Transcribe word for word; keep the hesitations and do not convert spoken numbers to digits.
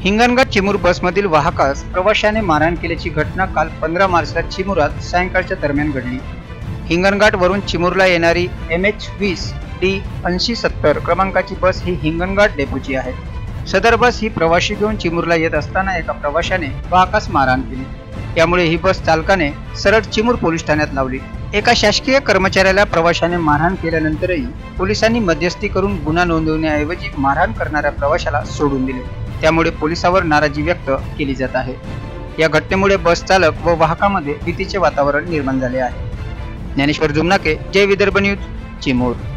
हिंगणघाट चिमूर बसमधील वाहकास प्रवाशाने मारहाण केल्याची घटना काल पंधरा मार्चला चिमूरात सायंकाळच्या दरम्यान घडली। हिंगणघाट वरून चिमूरला येणारी एम एच वीस डी ऐंशी सत्तर क्रमांकाची बस ही हिंगणघाट डेपोची आहे। सदर बस ही प्रवाशी घेऊन चिमूरला येत असताना एका प्रवाशाने वाहकास मारहाण केली। त्यामुळे ही बस चालकाने सरळ चिमूर पोलीस ठाण्यात लावली। एका शासकीय कर्मचाऱ्याला प्रवाशाने मारहाण केल्यानंतरही पोलिसांनी मध्यस्थी करून गुन्हा नोंदवण्याऐवजी मारहाण करणाऱ्या प्रवाशाला सोडून दिले। त्यामुळे पोलिसांवर नाराजी व्यक्त केली जात आहे। या घटनेमुळे बस चालक व वाहकामध्ये भीतीचे वातावरण निर्माण झाले आहे। ज्ञानेश्वर जुमनाके, जय विदर्भ न्यूज, चिमूर।